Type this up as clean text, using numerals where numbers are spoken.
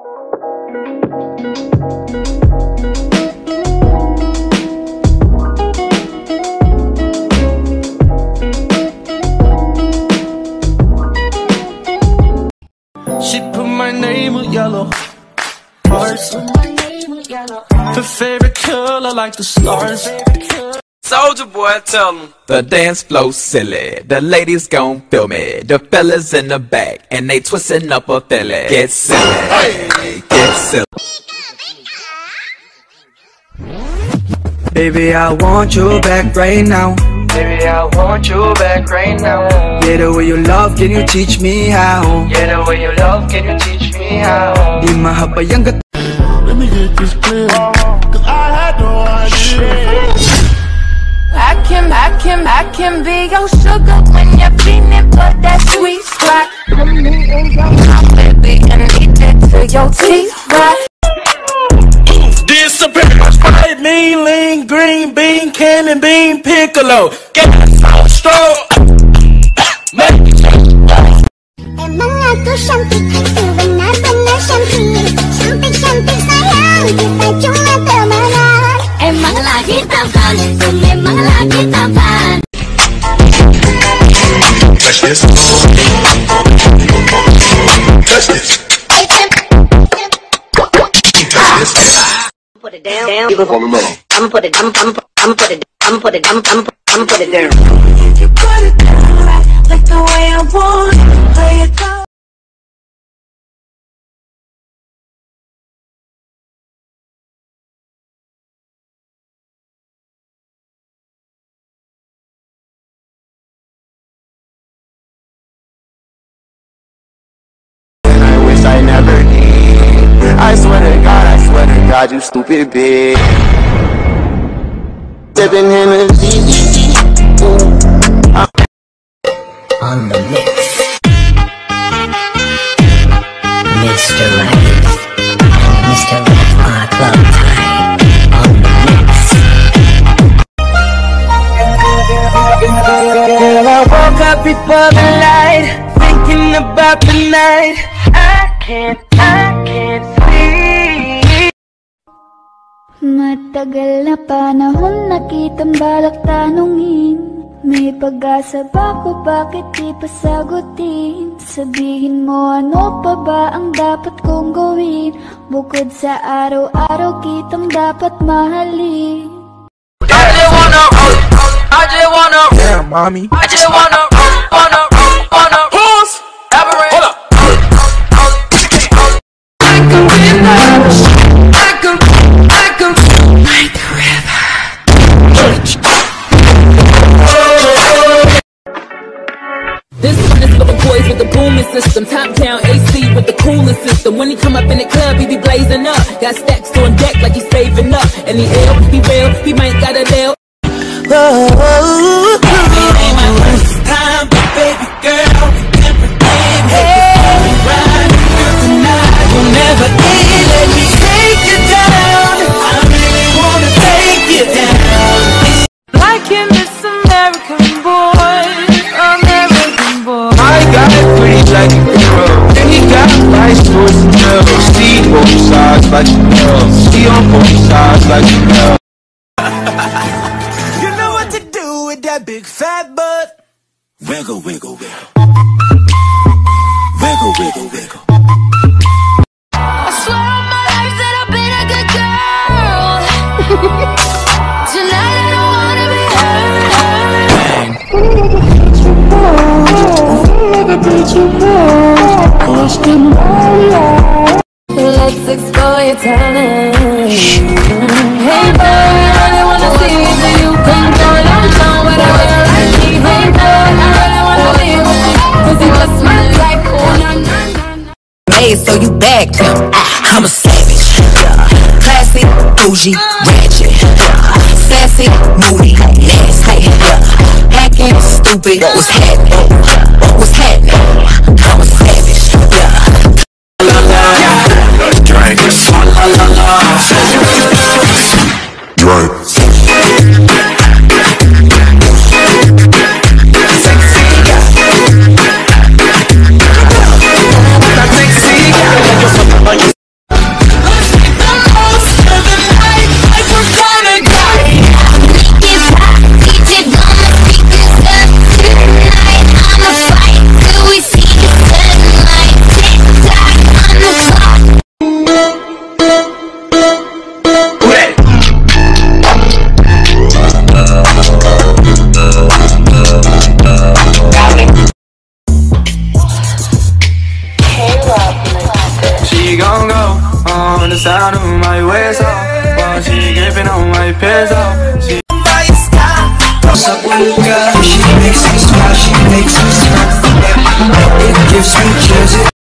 She put my name with yellow hearts. Her favorite color like the stars. Soldier boy, tell them the dance flow silly. The ladies gon' feel me. The fellas in the back and they twisting up a filly. Get silly, hey, get silly. Baby, I want you back right now. Baby, I want you back right now. Yeah, the way you love, can you teach me how? Yeah, the way you love, can you teach me how? Di mahabayang gat. Let me get this clear, cause I had no idea. I can be your sugar when you're feeling for that sweet spot. Baby, I need that to your teeth, right? Disappear. Sprite, mean, lean, green bean, cannon bean, piccolo. Get so strong. Emang aku cantik, benar-benar cantik. Cantik-cantik sayang, kita cuma temenan. Emang lagi tampan, memang lagi tampan. Touch this. Touch this. Touch this. Put it down. I'ma put it down. I'ma put it down. You put it down like the way I want. Play it down. I never did. I swear to God, you stupid bitch. Sipping Hennessy. On the mix, Mr. Right and Mr. Left are club time. On the mix. Girl, I woke up before the light, thinking about the night. I can't sleep. Matagal na panahon nakitang balak tanungin. May pag-asa ba ko, bakit di pa sagutin? Sabihin mo ano pa ba ang dapat kong gawin? Bukod sa araw-araw kitang dapat mahalin. I just wanna roll, I just wanna roll. Damn, mommy. I just wanna pause. Hold up. I can feel love. I can like the river. This one is for the boys with the booming system. Top down AC with the cooling system. When he come up in the club, he be blazing up. Got stacks on deck like he's saving up. And the L, he real, he might got a deal. Oh, it ain't my first time, but baby girl, everything is right. Girl, tonight will never end. Let me take you down. I really wanna take you down. Like in this American boy, American boy. My guy pretty like a girl, and he got nice toys and girls. See both sides like a girl. See on both sides like a girl. you know what to do with that big fat butt. Wiggle, wiggle, wiggle. Wiggle, wiggle, wiggle. I swear on my life that I've been a good girl. Tonight I don't wanna be hurt. Let's explore your talent. Hey boy, I really wanna see if you can go down whatever you like me. Hey boy, I really wanna be with you, 'cause you just my type. Oh na na na. Hey, so you back? I'm a savage. Classy, bougie, ratchet. Sassy, moody, nasty. Hacking, stupid. What's happening? What's happening? I'm a savage. Drink. sound of my ways off, while she giving all my pairs off. She up with a girl, she makes me smile, she makes me smile. It gives me chills.